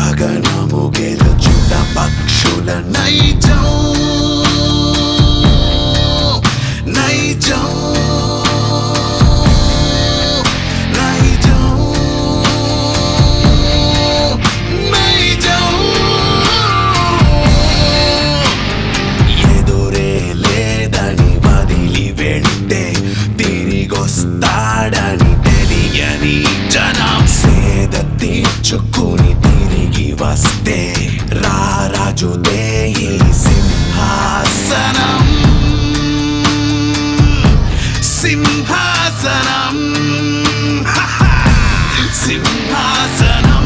గగనము గెలుచుట పక్షుల నైజం నైజం నైజం నైజం ఎదురే లేదని వదిలి వెళ్తే తిరిగొస్తాడని తెలియని జనం సేద తీర్చుకుని తిరిగి వస్తే రారాజుదే ఈ సింహాసనం సింహాసనం సింహాసనం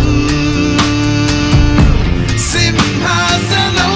సింహాసనం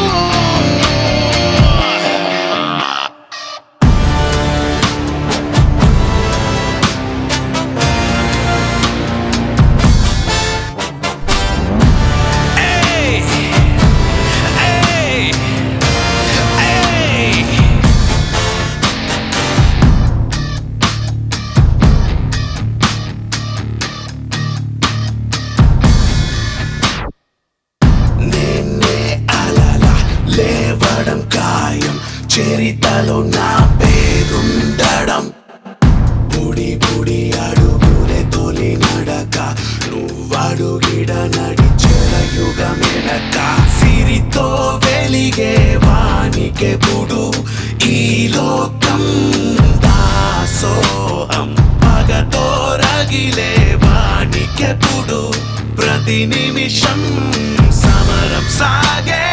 లేవడం ఖాయం చరితలో నా పేరుండడం బుడి బుడి అడుగులే తొలి నడక నువ్వడుగిడ నడిచెల యుగమెనక సిరితో వెలిగే వానికెప్పుడు ఈ లోకం దాసోహం పగతో రగిలే వానికెప్పుడు ప్రతి నిమిషం సమరం సాగే